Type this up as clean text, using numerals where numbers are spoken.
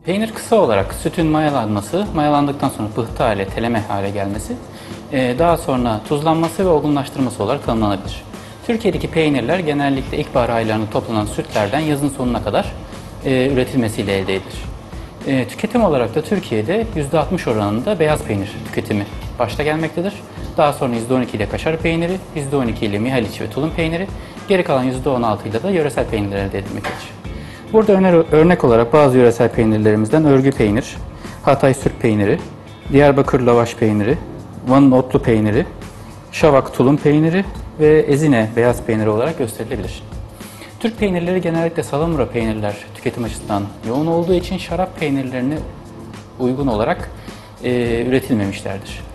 Peynir kısa olarak sütün mayalanması, mayalandıktan sonra pıhtı hale, teleme hale gelmesi, daha sonra tuzlanması ve olgunlaştırması olarak tanımlanabilir. Türkiye'deki peynirler genellikle ilkbahar aylarında toplanan sütlerden yazın sonuna kadar üretilmesiyle elde edilir. Tüketim olarak da Türkiye'de %60 oranında beyaz peynir tüketimi başta gelmektedir. Daha sonra %12 ile kaşar peyniri, %12 ile mihaliç ve tulum peyniri, geri kalan %16 ile de yöresel peynirler elde edilmektedir. Burada örnek olarak bazı yöresel peynirlerimizden örgü peynir, Hatay Süt peyniri, Diyarbakır lavaş peyniri, Van'ın otlu peyniri, Şavak tulum peyniri ve Ezine beyaz peyniri olarak gösterilebilir. Türk peynirleri genellikle salamura peynirler tüketim açısından yoğun olduğu için şarap peynirlerine uygun olarak üretilmemişlerdir.